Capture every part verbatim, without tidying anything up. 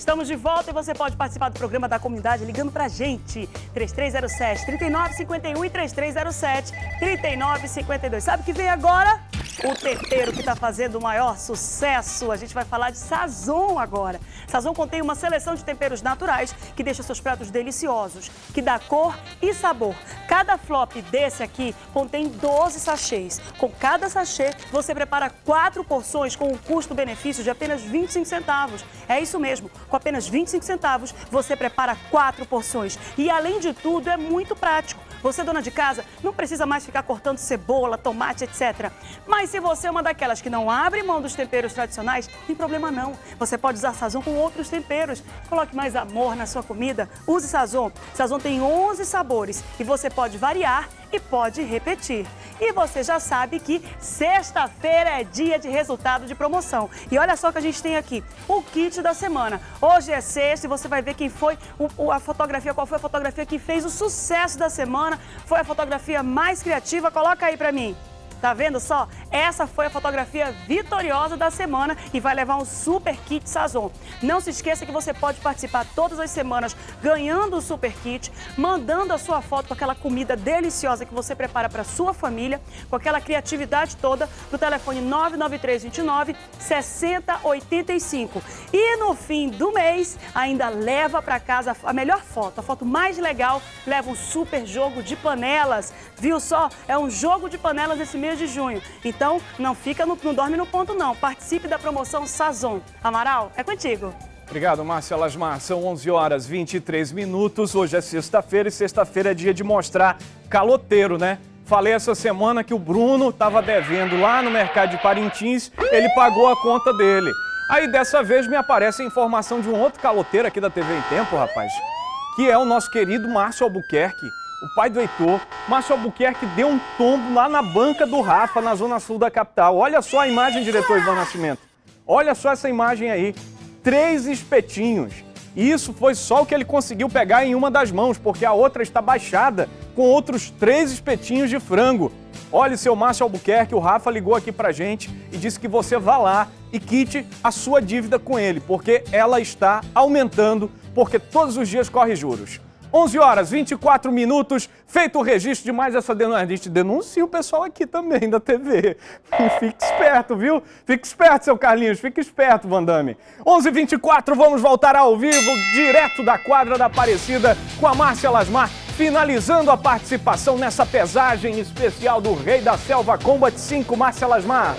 Estamos de volta e você pode participar do programa da comunidade ligando pra gente. três três zero sete, três nove cinco um e três três zero sete, três nove cinco dois. Sabe o que vem agora? O tempero que está fazendo o maior sucesso. A gente vai falar de Sazon agora. Sazon contém uma seleção de temperos naturais que deixa seus pratos deliciosos, que dá cor e sabor. Cada flop desse aqui contém doze sachês. Com cada sachê, você prepara quatro porções com um custo-benefício de apenas vinte e cinco centavos. É isso mesmo, com apenas vinte e cinco centavos, você prepara quatro porções. E além de tudo, é muito prático. Você, dona de casa, não precisa mais ficar cortando cebola, tomate, etcétera. Mas se você é uma daquelas que não abre mão dos temperos tradicionais, não tem problema não. Você pode usar Sazon com outros temperos. Coloque mais amor na sua comida. Use Sazon. Sazon tem onze sabores e você pode variar e pode repetir. E você já sabe que sexta-feira é dia de resultado de promoção. E olha só que a gente tem aqui o kit da semana. Hoje é sexta e você vai ver quem foi o, a fotografia, qual foi a fotografia que fez o sucesso da semana. Foi a fotografia mais criativa. Coloca aí pra mim. Tá vendo só? Essa foi a fotografia vitoriosa da semana e vai levar um super kit Sazon. Não se esqueça que você pode participar todas as semanas ganhando o super kit, mandando a sua foto com aquela comida deliciosa que você prepara para sua família, com aquela criatividade toda, no telefone nove nove três dois nove, seis zero oito cinco. E no fim do mês, ainda leva para casa a melhor foto, a foto mais legal, leva um super jogo de panelas. Viu só? É um jogo de panelas esse mês de junho. Então, não fica no, não dorme no ponto não. Participe da promoção Sazon. Amaral, é contigo. Obrigado, Márcia Lasmar. São onze horas e vinte e três minutos. Hoje é sexta-feira e sexta-feira é dia de mostrar caloteiro, né? Falei essa semana que o Bruno estava devendo lá no mercado de Parintins, ele pagou a conta dele. Aí dessa vez me aparece a informação de um outro caloteiro aqui da T V em Tempo, rapaz, que é o nosso querido Márcio Albuquerque. O pai do Heitor, Márcio Albuquerque, deu um tombo lá na banca do Rafa, na zona sul da capital. Olha só a imagem, diretor Ivan Nascimento. Olha só essa imagem aí. Três espetinhos. E isso foi só o que ele conseguiu pegar em uma das mãos, porque a outra está baixada com outros três espetinhos de frango. Olha, seu Márcio Albuquerque, o Rafa ligou aqui pra gente e disse que você vá lá e quite a sua dívida com ele, porque ela está aumentando, porque todos os dias corre juros. onze horas e vinte e quatro minutos, feito o registro de mais essa denúncia. A gente denuncia o pessoal aqui também da T V. Fique esperto, viu? Fique esperto, seu Carlinhos. Fique esperto, Vandame. onze e vinte e quatro, vamos voltar ao vivo, direto da quadra da Aparecida, com a Márcia Lasmar, finalizando a participação nessa pesagem especial do Rei da Selva Combat cinco, Márcia Lasmar.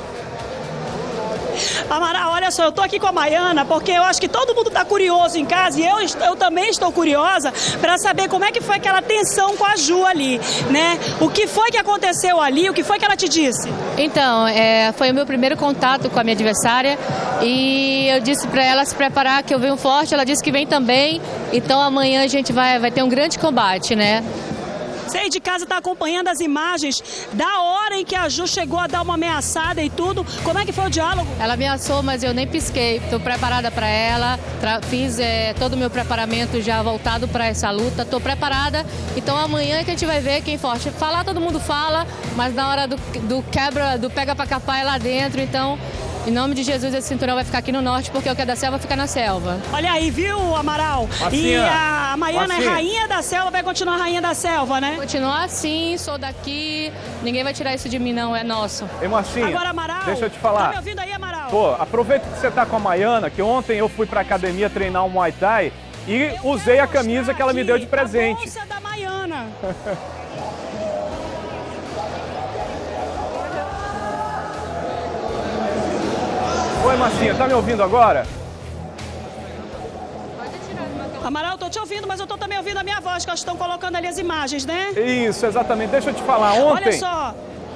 Amaral, olha só, eu tô aqui com a Maiana porque eu acho que todo mundo tá curioso em casa e eu, eu também estou curiosa para saber como é que foi aquela tensão com a Ju ali, né? O que foi que aconteceu ali, o que foi que ela te disse? Então, é, foi o meu primeiro contato com a minha adversária e eu disse para ela se preparar que eu venho forte, ela disse que vem também, então amanhã a gente vai, vai ter um grande combate, né? Você aí de casa está acompanhando as imagens da hora em que a Ju chegou a dar uma ameaçada e tudo. Como é que foi o diálogo? Ela ameaçou, mas eu nem pisquei. Estou preparada para ela. Fiz é, todo o meu preparamento já voltado para essa luta. Estou preparada. Então amanhã que a gente vai ver quem forte. Falar todo mundo fala, mas na hora do, do quebra, do pega para capar é lá dentro. Então, em nome de Jesus, esse cinturão vai ficar aqui no norte, porque o que é da selva fica na selva. Olha aí, viu, Amaral? Marcinha, e a Maiana Marcinha. É rainha da selva, vai continuar rainha da selva, né? Continuar assim, sou daqui, ninguém vai tirar isso de mim não, é nosso. Ei, Marcinha, agora, Amaral, deixa eu te falar. Tá me ouvindo aí, Amaral? Pô, aproveita que você tá com a Maiana, que ontem eu fui pra academia treinar um Muay Thai e eu usei a camisa que ela me deu de presente. A bolsa da Maiana. Oi, Marcinha, tá me ouvindo agora? Amaral, tô te ouvindo, mas eu tô também ouvindo a minha voz, que elas estão colocando ali as imagens, né? Isso, exatamente. Deixa eu te falar, ontem... Olha só.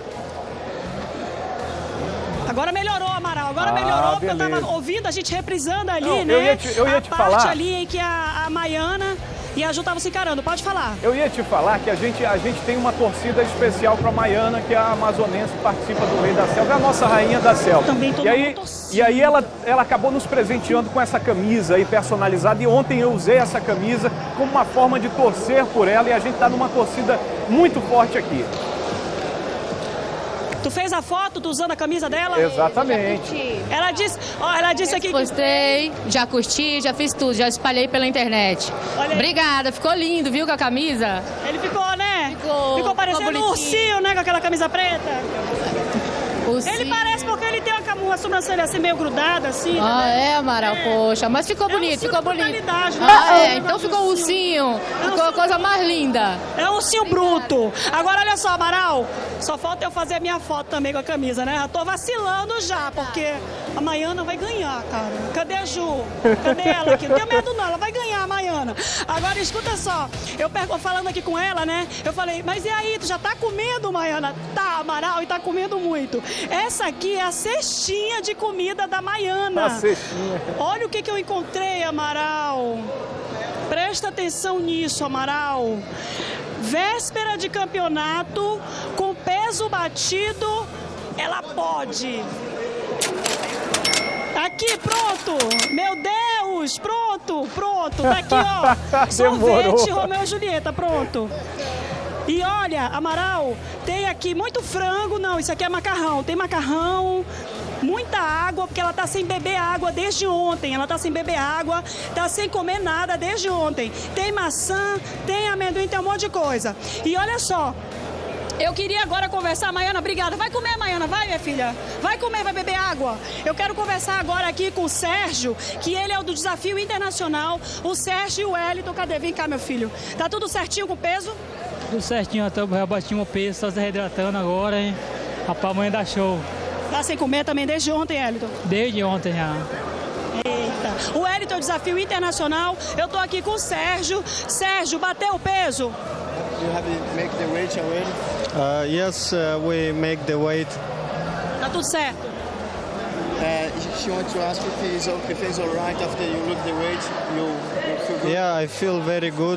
Agora melhorou, Amaral, agora ah, melhorou, porque beleza. Eu tava ouvindo a gente reprisando ali, Não, né? Eu ia te, eu ia a te parte falar... ali em que a, a Maiana e a Ju estavam se encarando. Pode falar. Eu ia te falar que a gente, a gente tem uma torcida especial para a Maiana, que é a amazonense que participa do Rei da Selva, é a nossa rainha da selva. Também tô e aí, e aí ela, ela acabou nos presenteando com essa camisa aí personalizada, e ontem eu usei essa camisa como uma forma de torcer por ela, e a gente está numa torcida muito forte aqui. Tu fez a foto, tu usando a camisa dela? Exatamente. Ela disse, ó, ela disse aqui... Postei, já curti, já fiz tudo, já espalhei pela internet. Obrigada, ficou lindo, viu, com a camisa? Ele ficou, né? Ficou. Ficou parecendo um ursinho, né, com aquela camisa preta. Ursinho. Ele parece porque ele tem uma, uma sobrancelha assim meio grudada, assim. Ah, né? é, Amaral, é. Poxa, mas ficou é bonito, um ficou bonito. Né? Ah, é, então ficou ursinho, é ficou a coisa mais linda. É um ursinho bruto. Agora, olha só, Amaral, só falta eu fazer a minha foto também com a camisa, né? Eu tô vacilando já, porque a Maiana vai ganhar, cara. Cadê a Ju? Cadê ela aqui? Não tenho medo não, ela vai ganhar, a Maiana. Agora, escuta só, eu perco, falando aqui com ela, né? Eu falei, mas e aí, tu já tá comendo, Maiana? Tá, Amaral, e tá comendo muito. Essa aqui é a cestinha de comida da Maiana. A cestinha. Olha o que, que eu encontrei, Amaral. Presta atenção nisso, Amaral. Véspera de campeonato, com peso batido, ela pode. Aqui, pronto. Meu Deus, pronto, pronto. Tá aqui, ó. Sorvete, Romeu e Julieta, pronto. E olha, Amaral, tem aqui muito frango, não, isso aqui é macarrão, tem macarrão, muita água, porque ela tá sem beber água desde ontem, ela tá sem beber água, tá sem comer nada desde ontem. Tem maçã, tem amendoim, tem um monte de coisa. E olha só, eu queria agora conversar, Maiana, obrigada. Vai comer, Maiana, vai, minha filha. Vai comer, vai beber água. Eu quero conversar agora aqui com o Sérgio, que ele é o do Desafio Internacional. O Sérgio e o Wellington, cadê? Vem cá, meu filho. Tá tudo certinho com o peso? Tudo certinho, até eu bati o peso, só se reidratando agora, hein? Rapaz, amanhã dá show. Tá sem comer também desde ontem, Wellington? Desde ontem já. Eita. O Wellington é o Desafio Internacional. Eu tô aqui com o Sérgio. Sérgio, bateu o peso? You have to make the weight already? Uh, yes, uh, we make the weight. Tá tudo certo? Uh, she wants to ask if it's okay, if it's all right after you look the weight, you, you feel good? Yeah, I feel very good.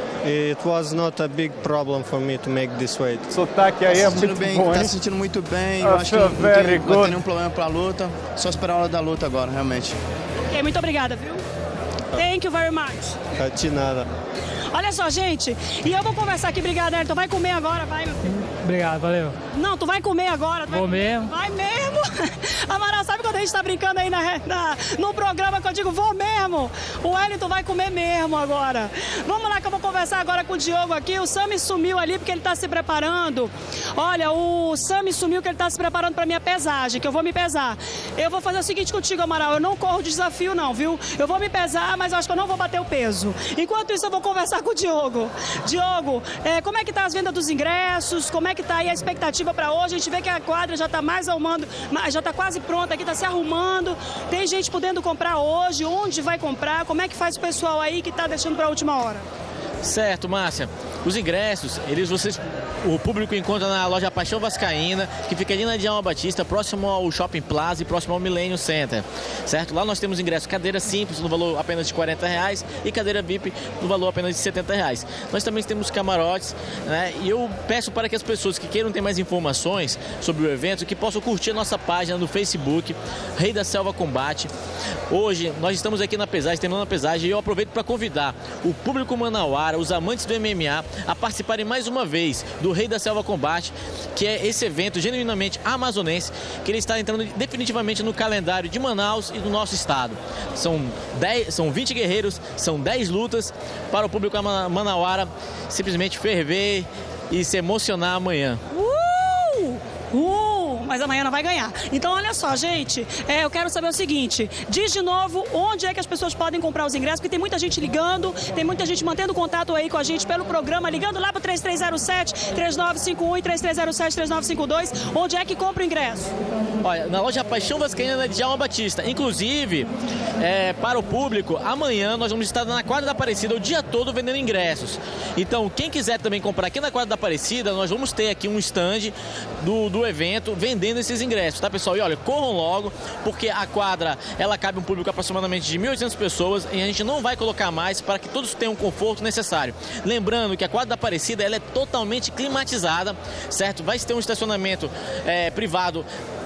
It was not a big problem for me to make this weight. O sotaque aí é muito bem, bom, tá hein? se sentindo muito bem. I Eu acho que feel não very tem, good. não tem nenhum problema pra luta. Só esperar a hora da luta agora, realmente. Ok, muito obrigada, viu? Thank you very much. Uh, de nada. Olha só, gente, e eu vou conversar aqui, obrigada, Ayrton. Vai comer agora, vai, meu filho. Obrigado, valeu. Não, tu vai comer agora. Tu Vou vai... mesmo. Vai mesmo. Amaral, sabe quando a gente tá brincando aí na, na, no programa que eu digo, vou mesmo? O Wellington vai comer mesmo agora. Vamos lá que eu vou conversar agora com o Diogo aqui. O Sami sumiu ali porque ele tá se preparando. Olha, o Sami sumiu porque ele tá se preparando pra minha pesagem, que eu vou me pesar. Eu vou fazer o seguinte contigo, Amaral, eu não corro de desafio não, viu? Eu vou me pesar, mas eu acho que eu não vou bater o peso. Enquanto isso, eu vou conversar com o Diogo. Diogo, é, como é que tá as vendas dos ingressos? Como é que tá aí a expectativa para hoje? A gente vê que a quadra já tá mais arrumando, já tá quase pronta aqui, tá se arrumando. Tem gente podendo comprar hoje, onde vai comprar? Como é que faz o pessoal aí que tá deixando para a última hora? Certo, Márcia. Os ingressos, eles vocês, o público encontra na loja Paixão Vascaína, que fica ali na Djalma Batista, próximo ao Shopping Plaza e próximo ao Millennium Center, certo? Lá nós temos ingresso cadeira simples no valor apenas de quarenta reais e cadeira V I P no valor apenas de setenta reais. Nós também temos camarotes, né? E eu peço para que as pessoas que queiram ter mais informações sobre o evento, que possam curtir a nossa página no Facebook, Rei da Selva Combate. Hoje nós estamos aqui na pesagem, terminando a pesagem, e eu aproveito para convidar o público manauara, os amantes do M M A, a participarem mais uma vez do Rei da Selva Combate, que é esse evento genuinamente amazonense, que ele está entrando definitivamente no calendário de Manaus e do nosso estado. São, dez, são vinte guerreiros, são dez lutas para o público manauara simplesmente ferver e se emocionar amanhã. Uh! Uh! Mas amanhã não vai ganhar. Então, olha só, gente, é, eu quero saber o seguinte, diz de novo onde é que as pessoas podem comprar os ingressos, porque tem muita gente ligando, tem muita gente mantendo contato aí com a gente pelo programa, ligando lá para o três três zero sete, três nove cinco um e três três zero sete, três nove cinco dois, onde é que compra o ingresso? Olha, na loja Paixão Vascaína de Djalma Batista. Inclusive, é, para o público, amanhã nós vamos estar na quadra da Aparecida o dia todo vendendo ingressos. Então, quem quiser também comprar aqui na quadra da Aparecida, nós vamos ter aqui um stand do, do evento vendendo esses ingressos, tá, pessoal? E olha, corram logo, porque a quadra, ela cabe um público aproximadamente de mil e oitocentas pessoas e a gente não vai colocar mais para que todos tenham o conforto necessário. Lembrando que a quadra da Aparecida, ela é totalmente climatizada, certo? Vai ter um estacionamento é, privado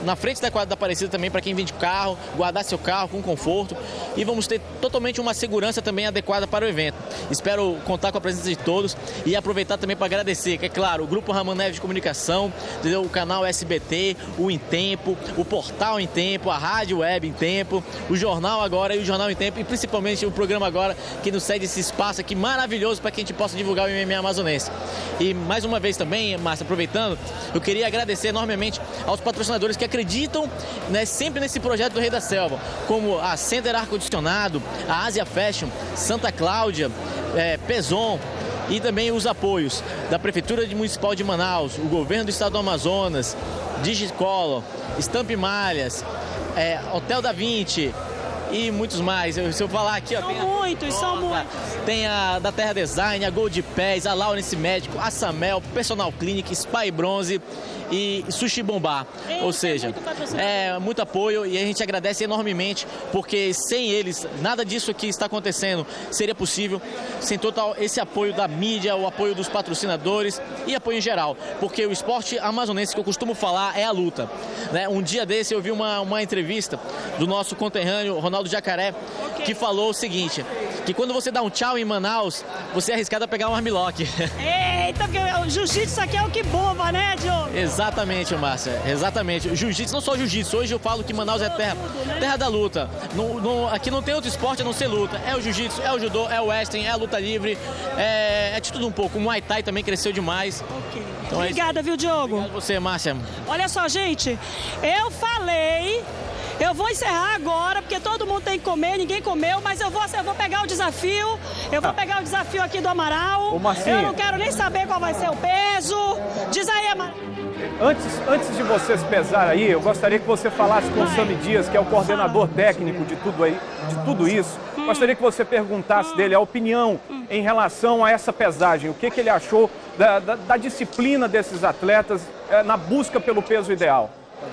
na frente da quadra da Aparecida também para quem vem de carro, guardar seu carro com conforto. E vamos ter totalmente uma segurança também adequada para o evento. Espero contar com a presença de todos e aproveitar também para agradecer, que é claro, o Grupo Ramon Neves de Comunicação, entendeu? O canal S B T, o Em Tempo, o Portal Em Tempo, a Rádio Web Em Tempo, o Jornal Agora e o Jornal Em Tempo, e principalmente o programa Agora, que nos cede esse espaço aqui maravilhoso para que a gente possa divulgar o M M A amazonense. E mais uma vez também, Márcia, aproveitando, eu queria agradecer enormemente aos patrocinadores que acreditam, né, sempre nesse projeto do Rei da Selva, como a Center Ar-Condicionado, a Asia Fashion, Santa Cláudia, é, Pezon, e também os apoios da Prefeitura Municipal de Manaus, o Governo do Estado do Amazonas, Digicolor, Stamp Malhas, é, Hotel da Vinci e muitos mais. Se eu falar aqui, ó, São tem a muitos, são Rosa, muitos. Tem a da Terra Design, a Gold Pés, a Laurence Médico, a Samel, Personal Clinic, Spa e Bronze e Sushi Bombá. Eita, Ou seja, muito patrocinador. é muito apoio e a gente agradece enormemente, porque sem eles, nada disso que está acontecendo seria possível, sem total esse apoio da mídia, o apoio dos patrocinadores e apoio em geral, porque o esporte amazonense, que eu costumo falar, é a luta, né? Um dia desse eu vi uma, uma entrevista do nosso conterrâneo Ronaldo Jacaré, que falou o seguinte, que quando você dá um tchau em Manaus, você é arriscado a pegar um armlock. Eita, porque o jiu-jitsu aqui é o que bomba, né, Diogo? Exatamente, Márcia, exatamente. Jiu-jitsu, não só jiu-jitsu, hoje eu falo que Manaus é terra, terra da luta. Não, não, aqui não tem outro esporte a não ser luta. É o jiu-jitsu, é o judô, é o wrestling, é a luta livre, é, é de tudo um pouco. O Muay Thai também cresceu demais. Ok. Então, Obrigada, é viu, Diogo? Obrigado a você, Márcia. Olha só, gente, eu falei, eu vou encerrar agora, porque todo mundo tem que comer, ninguém comeu, mas eu vou, eu vou pegar o desafio, eu vou pegar o desafio aqui do Amaral. Ô, Marcinho. Eu não quero nem saber qual vai ser o peso. Diz aí, Amaral. Antes, antes de você se pesar aí, eu gostaria que você falasse com o Sami Dias, que é o coordenador técnico de tudo, aí, de tudo isso. Gostaria que você perguntasse dele a opinião em relação a essa pesagem. O que, que ele achou da, da, da disciplina desses atletas é, na busca pelo peso ideal.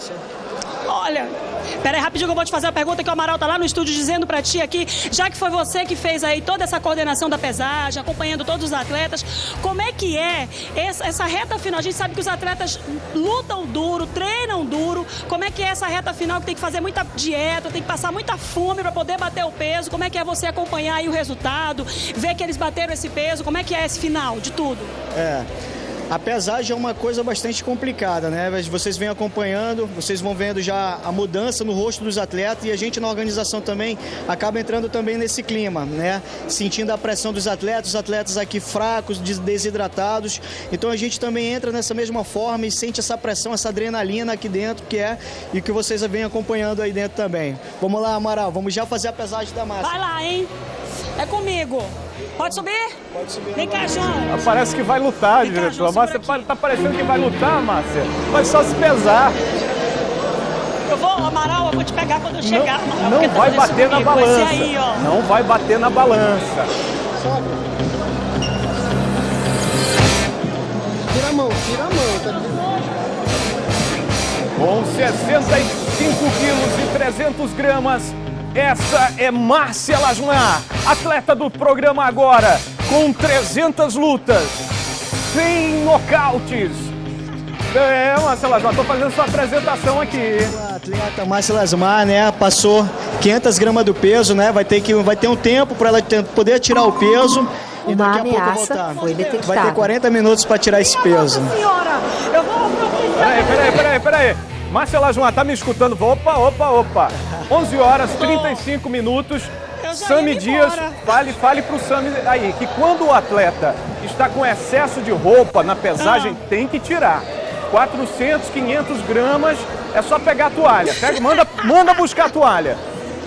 Olha, peraí, rapidinho que eu vou te fazer a pergunta que o Amaral tá lá no estúdio dizendo pra ti aqui, já que foi você que fez aí toda essa coordenação da pesagem, acompanhando todos os atletas, como é que é essa, essa reta final? A gente sabe que os atletas lutam duro, treinam duro, como é que é essa reta final que tem que fazer muita dieta, tem que passar muita fome pra poder bater o peso, como é que é você acompanhar aí o resultado, ver que eles bateram esse peso, como é que é esse final de tudo? É... A pesagem é uma coisa bastante complicada, né? Vocês vêm acompanhando, vocês vão vendo já a mudança no rosto dos atletas e a gente na organização também acaba entrando também nesse clima, né? Sentindo a pressão dos atletas, os atletas aqui fracos, desidratados. Então a gente também entra nessa mesma forma e sente essa pressão, essa adrenalina aqui dentro que é e que vocês vêm acompanhando aí dentro também. Vamos lá, Amaral, vamos já fazer a pesagem da massa. Vai lá, hein? É comigo. Pode subir? Pode subir. Vem cá, João. Parece que vai lutar, Vem cá, diretor. João, A Márcia segura aqui. tá parecendo que vai lutar, Márcia. Vai só se pesar. Eu vou, Amaral, eu vou te pegar quando eu chegar. Amaral, Não, porque não tá vai fazendo isso bater na comigo. Vai balança. ser aí, ó. Não vai bater na balança. Tira a mão, tira a mão. Tá... Com sessenta e cinco quilos e trezentas gramas, essa é Márcia Lasmar, atleta do programa Agora, com trezentas lutas, cem nocautes. É, Márcia Lasmar, tô fazendo sua apresentação aqui. A atleta Márcia Lasmar, né, passou quinhentas gramas do peso, né, vai ter, que, vai ter um tempo para ela ter, poder tirar o peso. E Uma daqui a pouco ameaça voltar. foi detectada. Vai ter quarenta minutos para tirar esse peso. Senhora, eu vou... Peraí, peraí, peraí, peraí. Márcia Lasmar, tá me escutando? Opa, opa, opa. onze horas e trinta e cinco minutos. Eu já Sami ia Dias, embora. fale, fale pro Sami aí, que quando o atleta está com excesso de roupa na pesagem, Ah. tem que tirar. quatrocentas, quinhentas gramas, é só pegar a toalha. Pega, manda, manda buscar a toalha.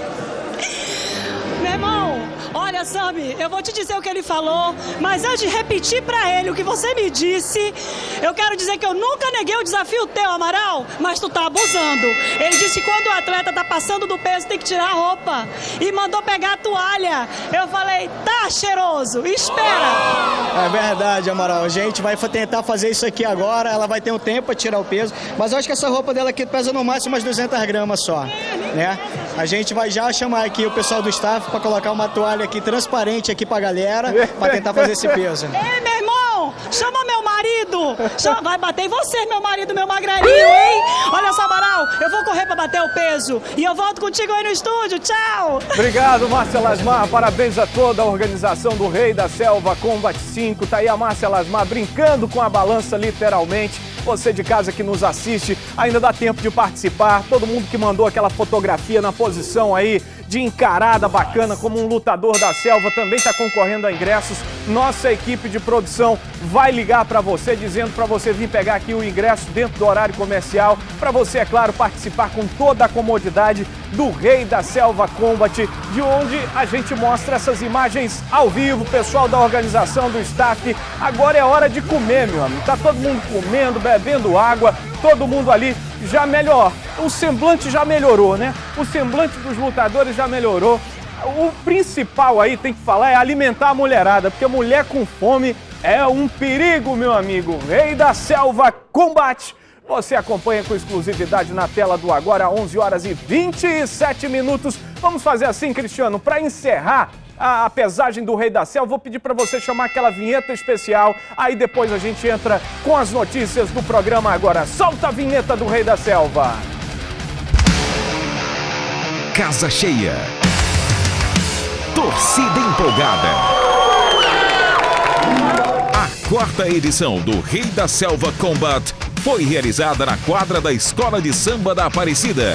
Meu irmão, olha, Sami, eu vou te dizer o que ele falou, mas antes de repetir pra ele o que você me disse, eu quero dizer que eu nunca neguei o desafio teu, Amaral, mas tu tá abusando. Ele disse que quando o atleta tá passando do peso tem que tirar a roupa e mandou pegar a toalha. Eu falei, tá cheiroso, espera. É verdade, Amaral. A gente vai tentar fazer isso aqui agora. Ela vai ter um tempo para tirar o peso. Mas eu acho que essa roupa dela aqui pesa no máximo umas duzentas gramas só, né? A gente vai já chamar aqui o pessoal do staff para colocar uma toalha aqui transparente aqui pra galera, para tentar fazer esse peso. Ei, meu irmão, chama meu marido. Pedro! Já vai bater em você, meu marido, meu magrelinho, hein? Olha só, Amaral, eu vou correr pra bater o peso. E eu volto contigo aí no estúdio. Tchau! Obrigado, Márcia Lasmar. Parabéns a toda a organização do Rei da Selva Combat cinco. Tá aí a Márcia Lasmar brincando com a balança, literalmente. Você de casa que nos assiste, ainda dá tempo de participar. Todo mundo que mandou aquela fotografia na posição aí de encarada bacana como um lutador da selva também está concorrendo a ingressos. Nossa equipe de produção vai ligar para você, dizendo para você vir pegar aqui o ingresso dentro do horário comercial, para você, é claro, participar com toda a comodidade do Rei da Selva Combat, de onde a gente mostra essas imagens ao vivo. Pessoal da organização, do staff, agora é hora de comer, meu amigo. Tá todo mundo comendo, bebendo água, todo mundo ali já melhor. O semblante já melhorou, né? O semblante dos lutadores já melhorou. O principal aí, tem que falar, é alimentar a mulherada, porque mulher com fome é um perigo, meu amigo. Rei da Selva Combat. Você acompanha com exclusividade na tela do Agora, onze horas e vinte e sete minutos. Vamos fazer assim, Cristiano, para encerrar a, a pesagem do Rei da Selva, vou pedir para você chamar aquela vinheta especial, aí depois a gente entra com as notícias do programa Agora. Solta a vinheta do Rei da Selva. Casa cheia. Torcida empolgada. A quarta edição do Rei da Selva Combat foi realizada na quadra da Escola de Samba da Aparecida.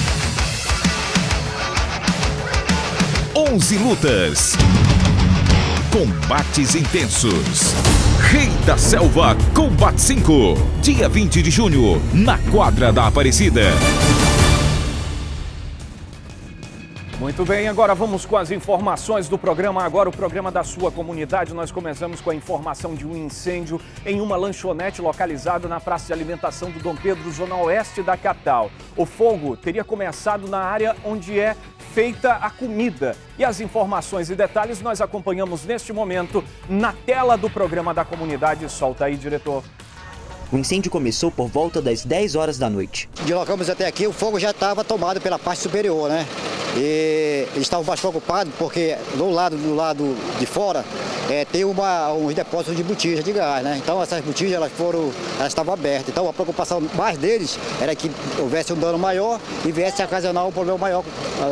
onze lutas. Combates intensos. Rei da Selva Combat cinco. Dia vinte de junho, na quadra da Aparecida. Muito bem, agora vamos com as informações do programa Agora, o programa da sua comunidade. Nós começamos com a informação de um incêndio em uma lanchonete localizada na praça de alimentação do Dom Pedro, zona oeste da capital. O fogo teria começado na área onde é feita a comida. E as informações e detalhes nós acompanhamos neste momento na tela do programa da comunidade. Solta aí, diretor. O incêndio começou por volta das dez horas da noite. Deslocamos até aqui, o fogo já estava tomado pela parte superior, né? E eles estavam bastante preocupados porque do lado, do lado de fora é, tem uma, uns depósitos de botijas de gás, né? Então essas botijas elas foram, elas estavam abertas. Então a preocupação mais deles era que houvesse um dano maior e viesse a ocasionar um problema maior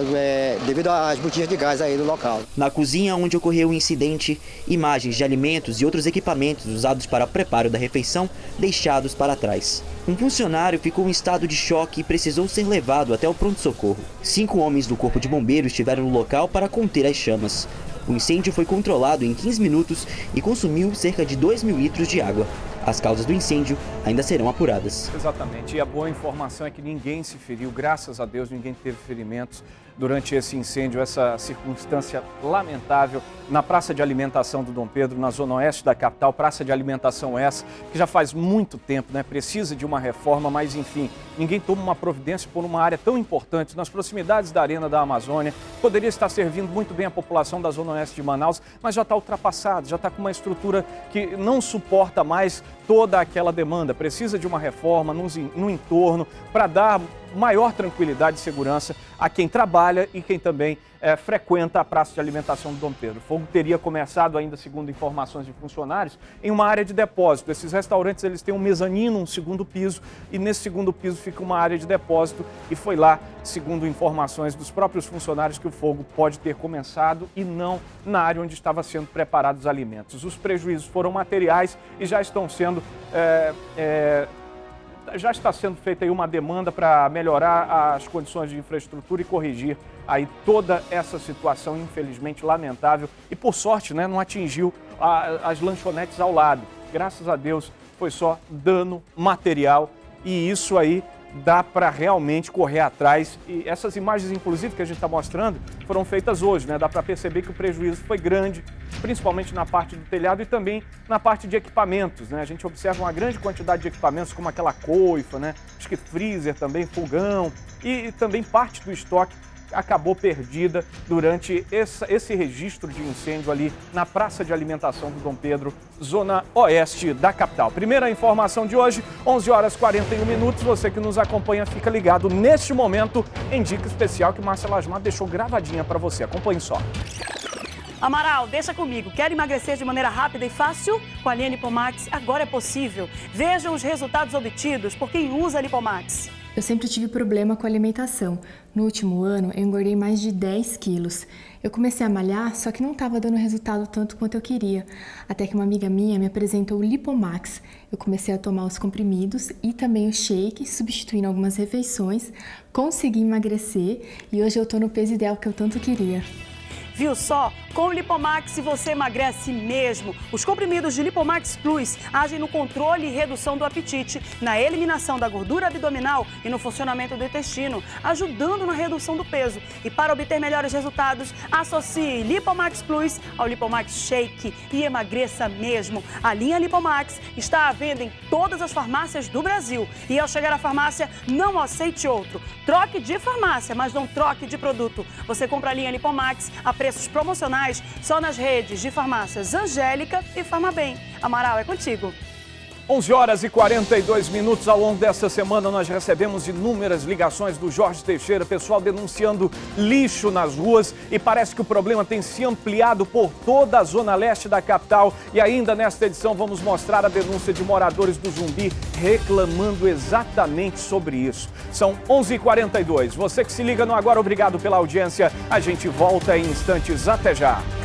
é, devido às botijas de gás aí do local. Na cozinha onde ocorreu o incidente, imagens de alimentos e outros equipamentos usados para o preparo da refeição deixados para trás. Um funcionário ficou em estado de choque e precisou ser levado até o pronto-socorro. Cinco homens do Corpo de Bombeiros estiveram no local para conter as chamas. O incêndio foi controlado em quinze minutos e consumiu cerca de dois mil litros de água. As causas do incêndio ainda serão apuradas. Exatamente, e a boa informação é que ninguém se feriu, graças a Deus ninguém teve ferimentos durante esse incêndio, essa circunstância lamentável na praça de alimentação do Dom Pedro, na zona oeste da capital, praça de alimentação essa, que já faz muito tempo, né? Precisa de uma reforma, mas enfim, ninguém toma uma providência por uma área tão importante, nas proximidades da Arena da Amazônia, poderia estar servindo muito bem a população da zona oeste de Manaus, mas já está ultrapassado, já está com uma estrutura que não suporta mais toda aquela demanda, precisa de uma reforma no, no entorno para dar maior tranquilidade e segurança a quem trabalha e quem também é, frequenta a praça de alimentação do Dom Pedro. O fogo teria começado ainda, segundo informações de funcionários, em uma área de depósito. Esses restaurantes eles têm um mezanino, um segundo piso, e nesse segundo piso fica uma área de depósito e foi lá, segundo informações dos próprios funcionários, que o fogo pode ter começado e não na área onde estava sendo preparados os alimentos. Os prejuízos foram materiais e já estão sendo... É, é, já está sendo feita aí uma demanda para melhorar as condições de infraestrutura e corrigir aí toda essa situação, infelizmente, lamentável. E por sorte, né, não atingiu a, as lanchonetes ao lado. Graças a Deus foi só dano material e isso aí dá para realmente correr atrás. E essas imagens, inclusive, que a gente está mostrando, foram feitas hoje, né? Dá para perceber que o prejuízo foi grande, principalmente na parte do telhado e também na parte de equipamentos, né? A gente observa uma grande quantidade de equipamentos, como aquela coifa, né? Acho que freezer também, fogão e, e também parte do estoque acabou perdida durante esse, esse registro de incêndio ali na praça de alimentação do Dom Pedro, zona oeste da capital. Primeira informação de hoje, onze horas e quarenta e um minutos. Você que nos acompanha fica ligado neste momento em dica especial que Márcia Lasmar deixou gravadinha para você. Acompanhe só. Amaral, deixa comigo. Quer emagrecer de maneira rápida e fácil? Com a linha Lipomax, agora é possível. Vejam os resultados obtidos por quem usa a Lipomax. Eu sempre tive problema com a alimentação. No último ano, eu engordei mais de dez quilos. Eu comecei a malhar, só que não estava dando resultado tanto quanto eu queria. Até que uma amiga minha me apresentou o Lipomax. Eu comecei a tomar os comprimidos e também o shake, substituindo algumas refeições. Consegui emagrecer e hoje eu estou no peso ideal que eu tanto queria. Viu só? Com o Lipomax você emagrece mesmo. Os comprimidos de Lipomax Plus agem no controle e redução do apetite, na eliminação da gordura abdominal e no funcionamento do intestino, ajudando na redução do peso. E para obter melhores resultados, associe Lipomax Plus ao Lipomax Shake e emagreça mesmo. A linha Lipomax está à venda em todas as farmácias do Brasil. E ao chegar à farmácia, não aceite outro. Troque de farmácia, mas não troque de produto. Você compra a linha Lipomax a preços promocionais só nas redes de farmácias Angélica e Farmabem. Amaral, é contigo. onze horas e quarenta e dois minutos. Ao longo dessa semana nós recebemos inúmeras ligações do Jorge Teixeira, pessoal denunciando lixo nas ruas, e parece que o problema tem se ampliado por toda a zona leste da capital. E ainda nesta edição vamos mostrar a denúncia de moradores do Zumbi reclamando exatamente sobre isso. São onze e quarenta e dois. Você que se liga no Agora, obrigado pela audiência. A gente volta em instantes. Até já.